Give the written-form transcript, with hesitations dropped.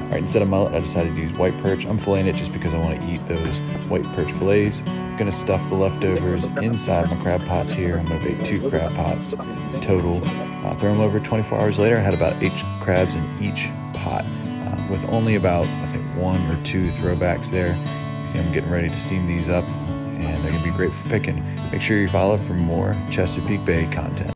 All right, instead of mullet, I decided to use white perch. I'm filleting it just because I want to eat those white perch fillets. I'm gonna stuff the leftovers inside my crab pots here. I'm gonna bake 2 crab pots total. Throw them over 24 hours later. I had about 8 crabs in each pot with only about, I think, 1 or 2 throwbacks there. See, I'm getting ready to steam these up and they're gonna be great for picking. Make sure you follow for more Chesapeake Bay content.